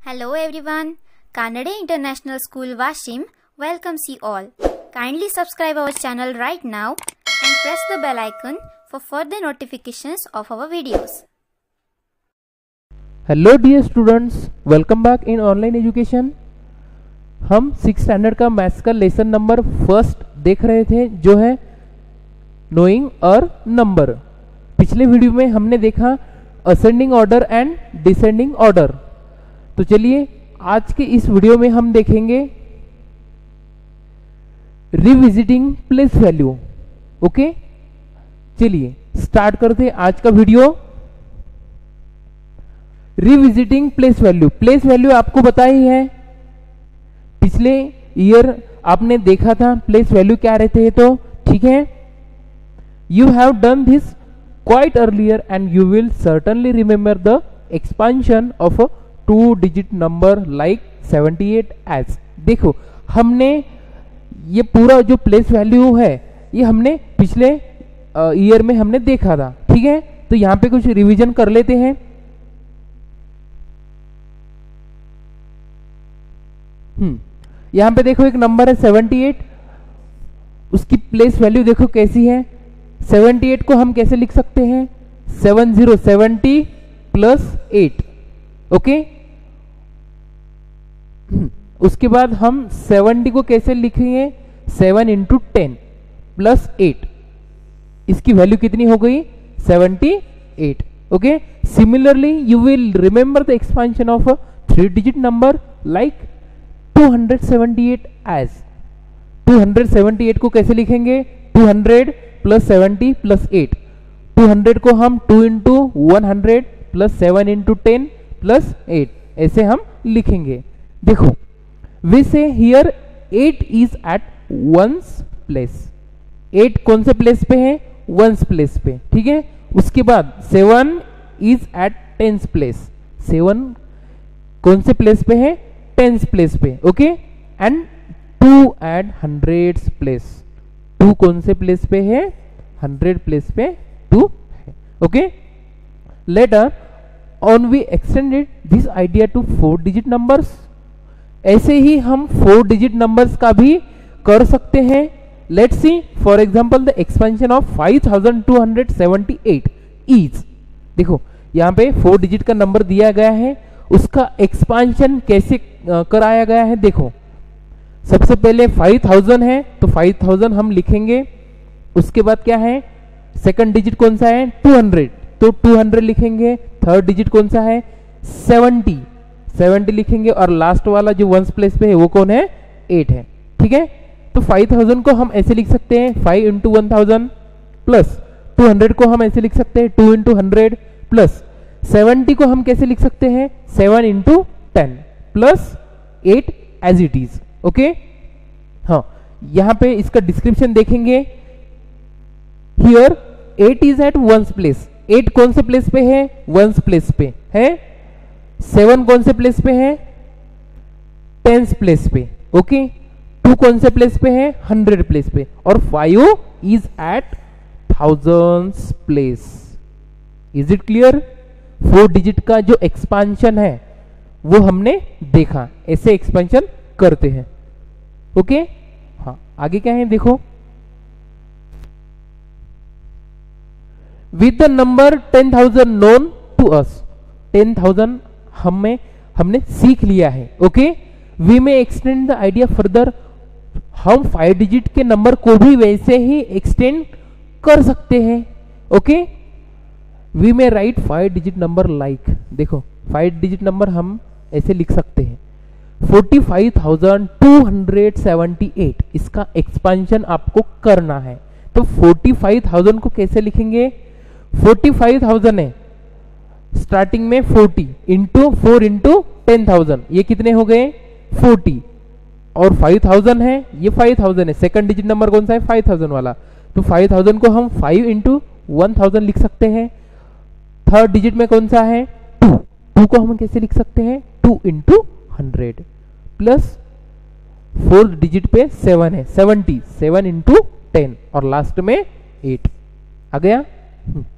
Hello everyone, Kannada International School Washim welcomes you all. Kindly subscribe our channel right now and press the bell icon for further notifications of our videos. Hello dear students, welcome back in online education. हम 6th standard का maths का lesson number first देख रहे थे, जो है knowing और number. पिछले वीडियो में हमने देखा ascending order and descending order. तो चलिए आज के इस वीडियो में हम देखेंगे रिविजिटिंग प्लेस वैल्यू। ओके, चलिए स्टार्ट करते हैं आज का video. Revisiting place value. Place value आपको पता ही है, पिछले ईयर आपने देखा था प्लेस वैल्यू क्या रहते हैं, तो ठीक है। You have done this quite earlier and you will certainly remember the expansion of a 2-digit number like 78 as. देखो, हमने ये पूरा जो प्लेस वैल्यू है ये हमने पिछले ईयर में हमने देखा था, ठीक है। तो यहां पे कुछ रिवीजन कर लेते हैं। यहां पे देखो एक नंबर है 78, उसकी प्लेस वैल्यू देखो कैसी है। 78 को हम कैसे लिख सकते हैं, 70 प्लस 8। ओके, उसके बाद हम 70 को कैसे लिखेंगे, 7 × 10 प्लस 8। इसकी वैल्यू कितनी हो गई, 78। Okay, similarly you will remember the expansion of a 3-digit number like 278 as. 278 को कैसे लिखेंगे, 200 प्लस 70 प्लस 8। 200 को हम 2 × 100 प्लस 7 × 10 प्लस 8 ऐसे हम लिखेंगे। देखो, we say here 8 is at ones place. 8 कौन से प्लेस पे है, वंस प्लेस पे, ठीक है। उसके बाद 7 इज एट टेंस प्लेस। 7 कौन से प्लेस पे है, टेंस प्लेस पे। Okay, and 2 at hundreds place. 2 कौन से प्लेस पे है, 100 प्लेस पे 2 है। Okay, later on we extended this idea to 4-digit numbers. ऐसे ही हम 4-digit नंबर्स का भी कर सकते हैं। Let's see for example the expansion of 5278 is. देखो, यहाँ पे 4-digit का नंबर दिया गया है, उसका एक्सपांशन कैसे कराया गया है। देखो, सबसे पहले 5000 है तो 5000 हम लिखेंगे। उसके बाद क्या है, सेकंड डिजिट कौन सा है, 200 तो 200 लिखेंगे। थर्ड डिजिट कौन सा है, 70 लिखेंगे। और लास्ट वाला जो वंस प्लेस पे है वो कौन है, 8 है, ठीक है। तो 5000 को हम ऐसे लिख सकते हैं 5 × 1000 प्लस 200 को हम ऐसे लिख सकते हैं 2 × 100 प्लस 70 को हम कैसे लिख सकते हैं 7 × 10 plus 8 as it is. Okay, हाँ, यहां पे इसका डिस्क्रिप्शन देखेंगे। Here 8 is at ones place. 8 कौन से प्लेस पे है, वंस प्लेस पे है। 7 कौन से प्लेस पे है, टेंस प्लेस पे। ओके, 2 कौन से प्लेस पे है, 100 प्लेस पे। और 5 is at thousands place. Is it clear. 4-digit का जो एक्सपांशन है वो हमने देखा, ऐसे एक्सपेंशन करते हैं। ओके, हाँ, आगे क्या है देखो। With the number 10,000 known to us. 10,000 हमने सीख लिया है। Okay, we may extend the idea further. हम 5-digit के नंबर को भी वैसे ही एक्सटेंड कर सकते हैं। Okay, we may write 5-digit number like. देखो, 5-digit नंबर हम ऐसे लिख सकते हैं 45,278। इसका एक्सपांशन आपको करना है, तो 45,000 को कैसे लिखेंगे, 45,000 है, स्टार्टिंग में 40 × 4 × 10,000, ये कितने हो गए 40। और 5000 है, ये 5000 है। सेकंड डिजिट नंबर कौन सा है, 5000 वाला। तो 5000 को हम 5 × 1000 लिख सकते हैं। थर्ड डिजिट में कौन सा है, 2 को हम कैसे लिख सकते हैं, 2 × 100 प्लस 4th डिजिट पे 7 है, 70, 7 × 10 और लास्ट में 8 आ गया।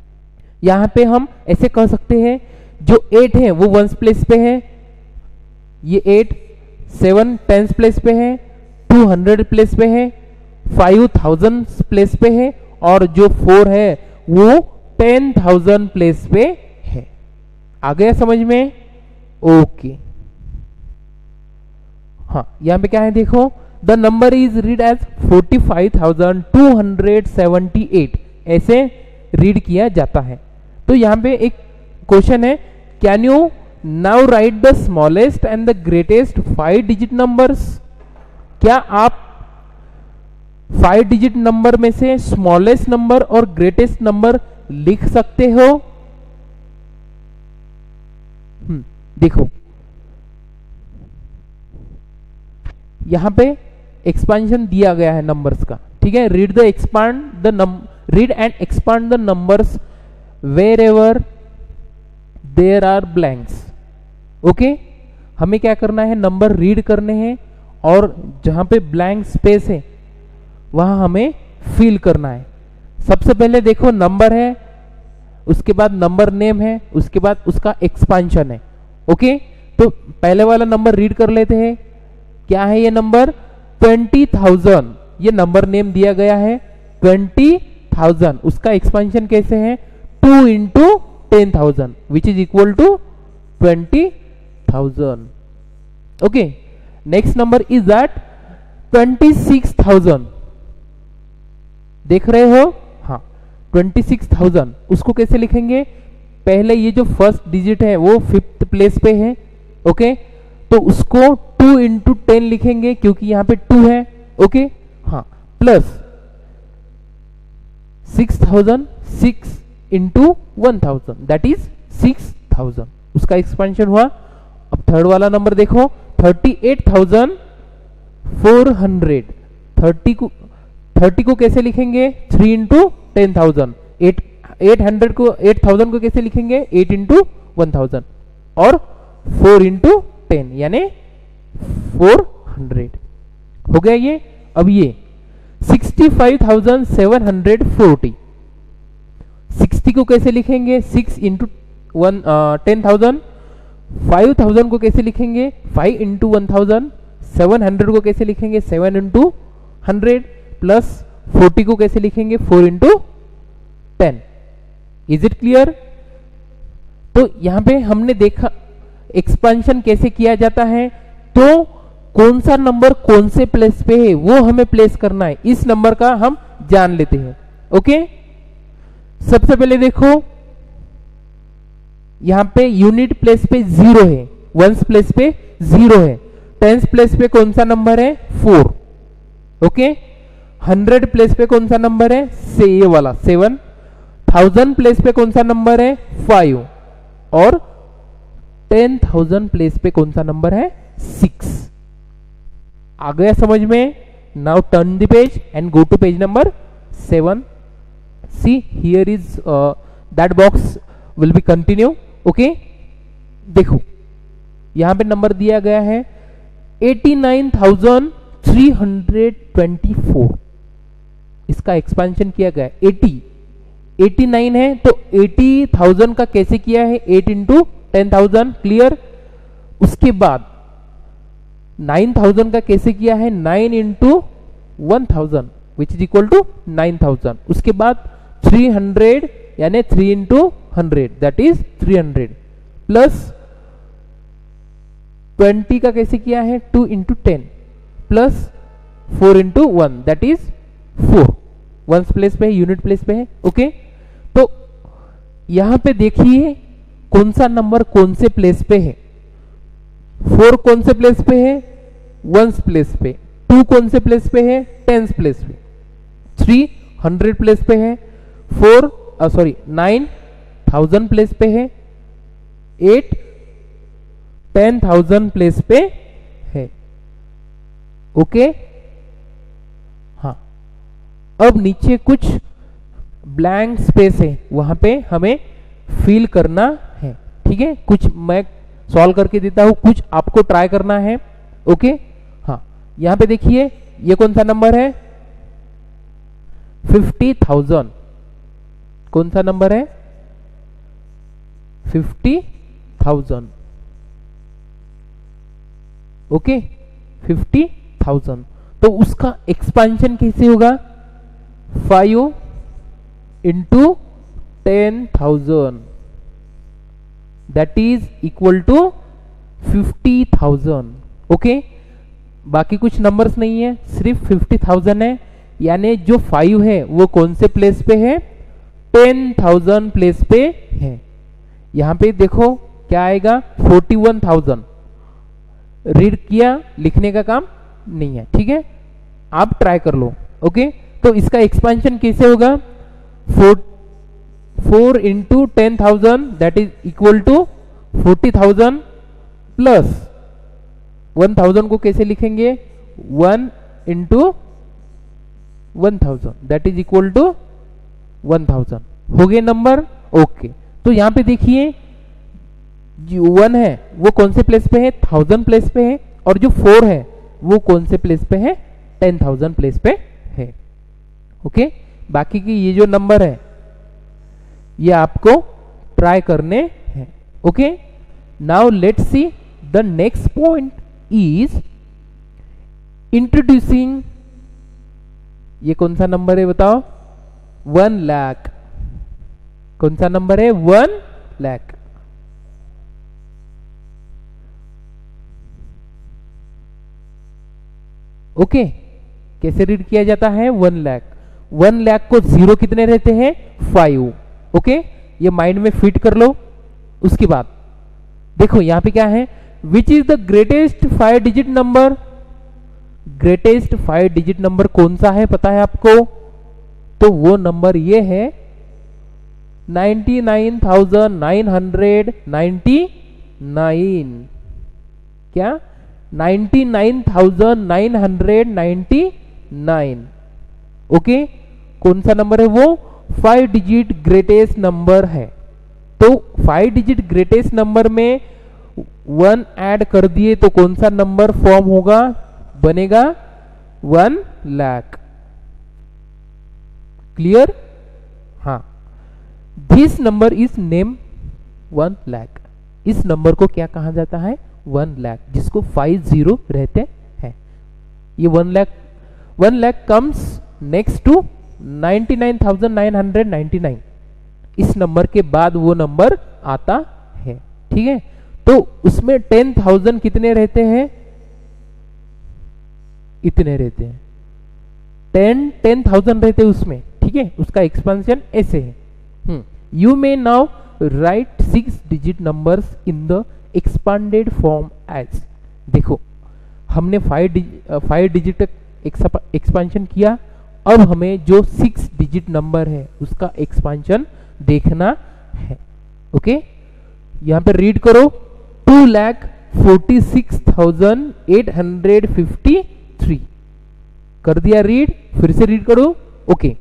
यहां पे हम ऐसे कह सकते हैं जो 8 है वो वंस प्लेस पे है, ये 8, 7 टेंस प्लेस पे है, 200 प्लेस पे है, 5000 प्लेस पे है, और जो 4 है वो 10,000 प्लेस पे है। आ गया समझ में? ओके। हाँ, यहां पे क्या है देखो, the number is read as 45,278, ऐसे रीड किया जाता है। तो यहां पे एक क्वेश्चन है, can you now write the smallest and the greatest 5 digit numbers. क्या आप 5 डिजिट नंबर में से स्मॉलेस्ट नंबर और ग्रेटेस्ट नंबर लिख सकते हो? देखो यहां पे एक्सपांशन दिया गया है नंबर्स का, ठीक है। Read and expand the numbers wherever there are blanks. Okay, हमें क्या करना है, नंबर रीड करने हैं और जहां पे ब्लैंक स्पेस है वहां हमें फिल करना है। सबसे पहले देखो नंबर है, उसके बाद नंबर नेम है, उसके बाद उसका एक्सपांशन है। ओके, तो पहले वाला नंबर रीड कर लेते हैं। क्या है ये नंबर? 20,000। ये नंबर नेम दिया गया है 20,000। उसका एक्सपांशन कैसे है? 2 into 10,000 which is equal to 20,000. Okay, next number is that 26,000. देख रहे हो? हाँ, 26,000। उसको कैसे लिखेंगे? पहले ये जो फर्स्ट डिजिट है वो 5th प्लेस पे है। ओके, तो उसको 2 into 10 लिखेंगे क्योंकि यहां पे 2 है। ओके, हाँ, प्लस 6,000, 6 into 1,000 दैट इज 6,000। उसका एक्सपेंशन हुआ। अब थर्ड वाला नंबर देखो, 38,400। 30 को कैसे लिखेंगे? 3 into 10,000। 8,000 को कैसे लिखेंगे? 8 into 1,000 और 4 into 10 यानी 400 हो गया ये। अब ये 65,740। 60 को कैसे लिखेंगे? 6 into 10,000। 5,000 को कैसे लिखेंगे? 5 into 1,000। 700 को कैसे लिखेंगे? 7 into 100 प्लस 40 को कैसे लिखेंगे? 4 into 10। Is it clear? तो यहां पे हमने देखा एक्सपेंशन कैसे किया जाता है। तो कौन सा नंबर कौन से प्लेस पे है वो हमें प्लेस करना है, इस नंबर का हम जान लेते हैं। ओके, सबसे पहले देखो यहां पे यूनिट प्लेस पे 0 है, वंस प्लेस पे 0 है, टेंस प्लेस पे कौन सा नंबर है? 4। ओके, 100 प्लेस पे कौन सा नंबर है? से ये वाला 7। 1000 प्लेस पे कौन सा नंबर है? 5। और 10,000 प्लेस पे कौन सा नंबर है? 6। आ गया समझ में? Now turn the page and go to page number 7। See here is that box will be continue. Okay, देखो यहां पे नंबर दिया गया है 89,324। इसका एक्सपेंशन किया गया है 89 है, तो 80,000 का कैसे किया है? 8 into 10,000। क्लियर? उसके बाद 9,000 का कैसे किया है? 9 into 1,000 which is equal to 9,000। उसके बाद 300 यानी 3 into 100 दैट इज 300 प्लस 20 का कैसे किया है? 2 into 10 plus 4 into 1 that is 4। Ones place पे है, यूनिट प्लेस पे है। ओके, तो यहां पे देखिए कौन सा नंबर कौन से प्लेस पे है। 4 कौन से प्लेस पे है? वंस प्लेस पे। 2 कौन से प्लेस पे है? टेंस प्लेस पे। 3 100 प्लेस पे है। 9,000 प्लेस पे है। 8 10,000 प्लेस पे है। ओके, हाँ, अब नीचे कुछ ब्लैंक स्पेस है, वहां पे हमें फिल करना है। ठीक है, कुछ मैं सॉल्व करके देता हूं, कुछ आपको ट्राई करना है। ओके, हाँ, यहां पे देखिए ये कौन सा नंबर है? 50,000। कौन सा नंबर है? 50,000। ओके 50,000। तो उसका एक्सपांशन कैसे होगा? 5 into 10,000 that is equal to 50,000। Okay, बाकी कुछ नंबर्स नहीं है, सिर्फ 50,000 है। यानी जो 5 है वो कौन से प्लेस पे है? 10,000 प्लेस पे है। यहां पे देखो क्या आएगा? 41,000। रीड किया, लिखने का काम नहीं है, ठीक है, आप ट्राई कर लो। ओके, तो इसका एक्सपेंशन कैसे होगा? 4 into 10,000 that is equal to 40,000 plus 1,000 को कैसे लिखेंगे? 1 into 1,000 that is equal to 1,000। हो गए नंबर? ओके, तो यहां पे देखिए जो 1 है वो कौन से प्लेस पे है? 1000 प्लेस पे है, और जो 4 है वो कौन से प्लेस पे है? 10,000 प्लेस पे है। ओके, बाकी की ये जो नंबर है ये आपको ट्राई करने हैं। Okay, now let's see the next point is introducing. ये कौन सा नंबर है बताओ? 1 लाख। कौन सा नंबर है? 1 लाख। ओके, कैसे रीड किया जाता है? 1 लाख। 1 लाख को जीरो कितने रहते हैं? 5। ओके, ये माइंड में फिट कर लो। उसके बाद देखो यहां पे क्या है? Which is the greatest 5 digit number? Greatest 5 digit number कौन सा है पता है आपको? तो वो नंबर ये है 99,999। क्या? 99,999। ओके, कौन सा नंबर है वो? 5 डिजिट ग्रेटेस्ट नंबर है। तो 5 डिजिट ग्रेटेस्ट नंबर में 1 ऐड कर दिए तो कौन सा नंबर फॉर्म होगा? बनेगा 1 लाख। क्लियर? हाँ, this number is name 1 lakh. इस नंबर को क्या कहा जाता है? 1 लाख, जिसको 5 जीरो रहते हैं। ये 1 लाख कम्स नेक्स्ट टू 99,999। इस नंबर के बाद वो नंबर आता है, ठीक है। तो उसमें 10,000 कितने रहते हैं? इतने रहते हैं, 10,000 रहते हैं उसमें, ठीक है। उसका एक्सपेंशन ऐसे है। You may now write 6 digit numbers in the expanded form as. देखो हमने 5 डिजिट एक्सपेंशन किया, अब हमें जो 6 डिजिट नंबर है उसका एक्सपेंशन देखना है। ओके, यहां पे रीड करो 2,46,853। कर दिया रीड? फिर से रीड करो। ओके,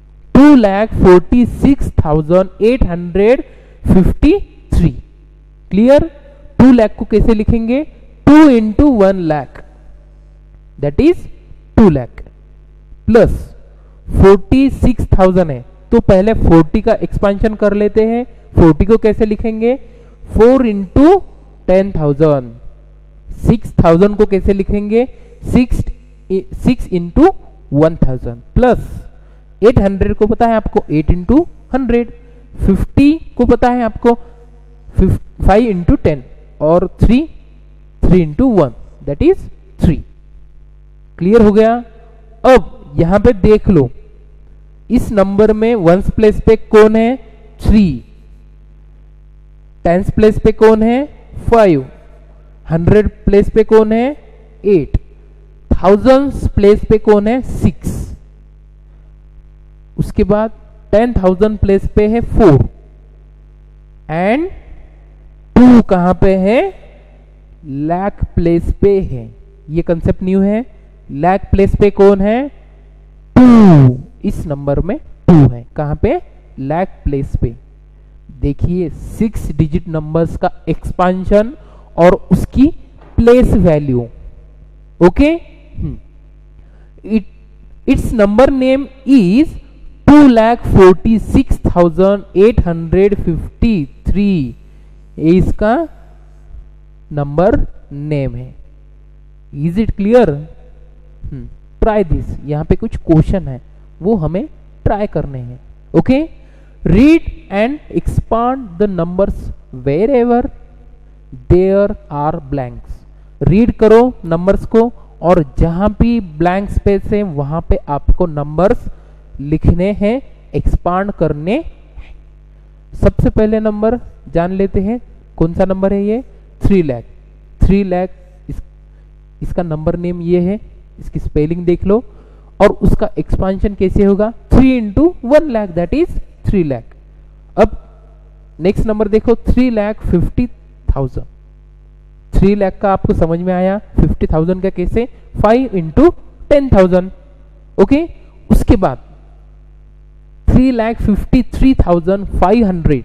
2,46,853। क्लियर? 2 लाख को कैसे लिखेंगे? 2 into 1 lakh that is 2 lakh plus 46,000 है, तो पहले 40 का एक्सपेंशन कर लेते हैं। 40 को कैसे लिखेंगे? 4 इंटू 10,000। 6,000 को कैसे लिखेंगे? 6 इंटू 1,000 प्लस 800 को पता है आपको 8 इंटू 100। 50 को पता है आपको 5 इंटू 10 और 3 इंटू 1 दैट इज 3। क्लियर हो गया? अब यहां पे देख लो, इस नंबर में वंस प्लेस पे कौन है? 3। टेंस प्लेस पे कौन है? 5। 100 प्लेस पे कौन है? 8। थाउजेंड्स प्लेस पे कौन है? 6। उसके बाद 10,000 प्लेस पे है 4 एंड 2 कहां पे है? लाख प्लेस पे है। ये कंसेप्ट न्यू है। लाख प्लेस पे कौन है? 2। इस नंबर में 2 है। कहां पे? लाख प्लेस पे। देखिए 6 डिजिट नंबर्स का एक्सपांशन और उसकी place value. Okay, it's number name is 2,46,853। ये इसका नंबर नेम है। Is it clear? Try this, यहाँ पे कुछ क्वेश्चन है वो हमें ट्राई करने हैं. Okay, read and expand the numbers wherever there are blanks. Read करो नंबर्स को और जहां भी ब्लैंक स्पेस है वहां पे आपको नंबर्स लिखने हैं, एक्सपांड करने. सबसे पहले नंबर जान लेते हैं. कौन सा नंबर है ये? 3 लाख. 3 लाख इसका नंबर नेम ये है, इसकी स्पेलिंग देख लो. और उसका एक्सपांशन कैसे होगा? 3 into 1 lakh, that is 3 lakh. अब नेक्स्ट नंबर देखो, 3,50,000. 3 लाख का आपको समझ में आया, 50,000 का कैसे? 5 इंटू 10,000. ओके, उसके बाद 3,53,500.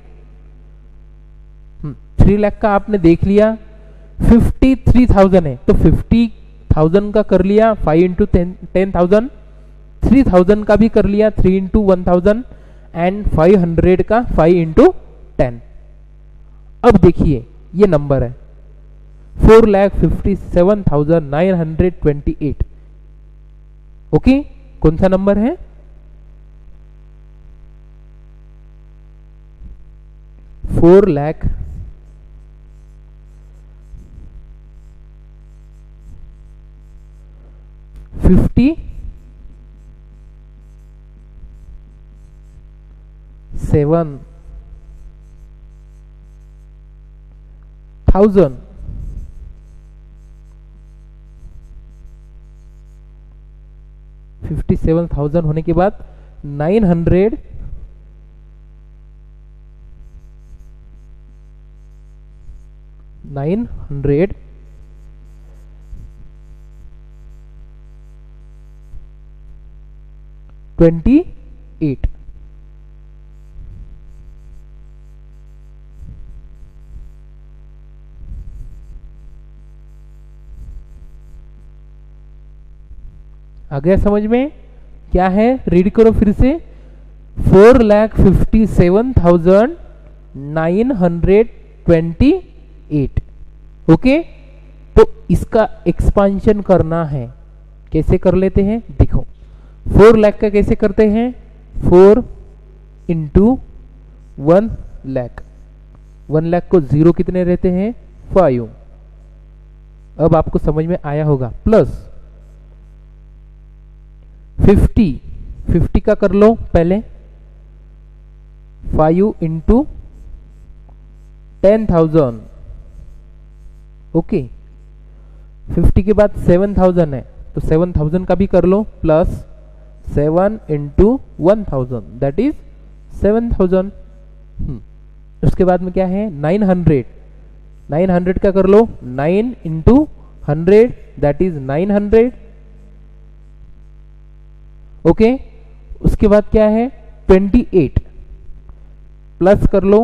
3 लाख का आपने देख लिया, 53,000 है तो 50,000 का कर लिया 5 इंटू 10,000. 3,000 का भी कर लिया 3 इंटू 1,000 एंड 500 का 5 इंटू 10. अब देखिए ये नंबर है 4,57,928. ओके, कौन सा नंबर है? 4,57,000. 57,000 होने के बाद 900 28. आ गया समझ में? क्या है? रीड करो फिर से. 4,57,928. ओके, तो इसका एक्सपांशन करना है. कैसे कर लेते हैं देखो. 4 लाख का कैसे करते हैं? 4 इंटू 1 लाख. 1 लाख को 0 कितने रहते हैं? 5. अब आपको समझ में आया होगा. प्लस 50 का कर लो पहले. 5 इंटू 10,000. ओके, 50 के बाद 7,000 है तो 7,000 का भी कर लो. Plus 7 into 1,000 that is 7,000. उसके बाद में क्या है? 900 का कर लो. 9 इंटू 100 दैट इज 900. ओके, उसके बाद क्या है? 28 प्लस कर लो.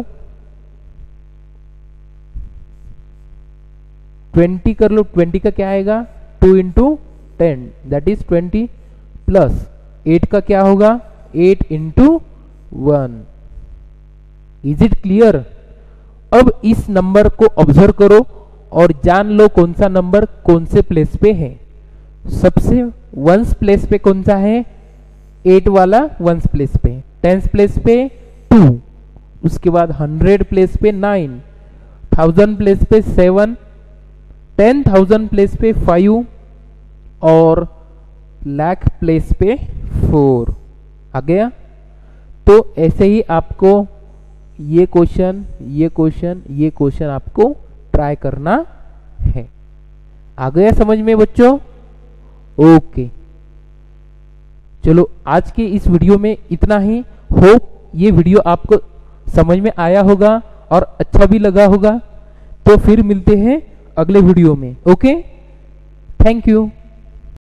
20 कर लो. 20 का क्या आएगा? 2 इंटू 10 दैट इज 20. प्लस 8 का क्या होगा? 8 इंटू 1. Is it clear? अब इस नंबर को ऑब्जर्व करो और जान लो कौन सा नंबर कौन से प्लेस पे है. सबसे वंस प्लेस पे कौन सा है? 8 वाला वंस प्लेस पे. 10 प्लेस पे 2. उसके बाद 100 प्लेस पे 9. 1000 प्लेस पे 7. 10,000 प्लेस पे 5 और लाख प्लेस पे 4. आ गया? तो ऐसे ही आपको ये क्वेश्चन आपको ट्राई करना है. आ गया समझ में बच्चों? ओके, चलो आज के इस वीडियो में इतना ही. होप ये वीडियो आपको समझ में आया होगा और अच्छा भी लगा होगा. तो फिर मिलते हैं अगले वीडियो में. Okay, thank you.